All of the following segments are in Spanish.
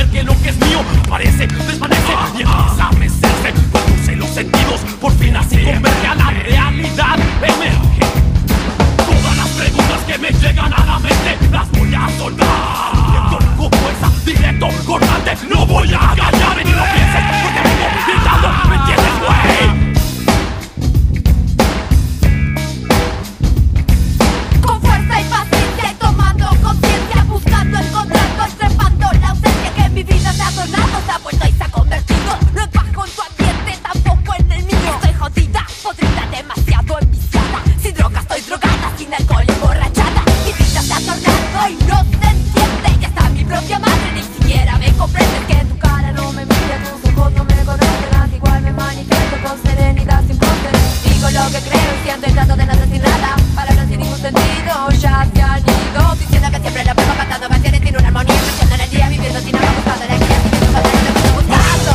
ver que lo que es mío parece, desvanece y empieza a mecerse. Conduce los sentidos, por fin así converge a la realidad. Emerge. Todas las preguntas que me llegan a la mente las voy a soltar. Directo, con fuerza, directo, cortante. No voy a callarme ni lo pienses, porque vengo gritando, ¿me entiendes, güey? Lo que creo y siento y trato de no decir nada. Palabras sin ningún sentido ya se han ido, diciendo que siempre lo mismo, cantando canciones sin una armonía, creciendo en el día, viviendo sin nada, buscando la guía, sin falta de lo que estoy buscando.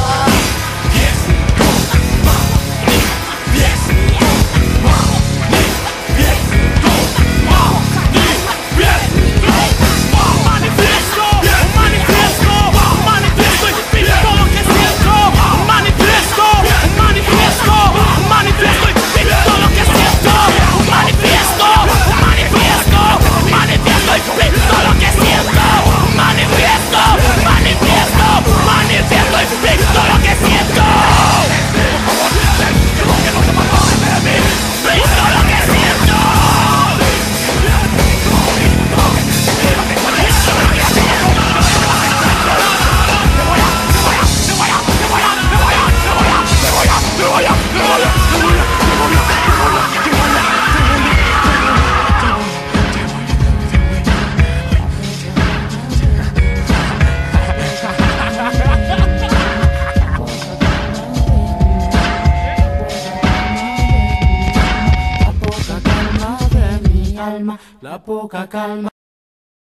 La poca calma.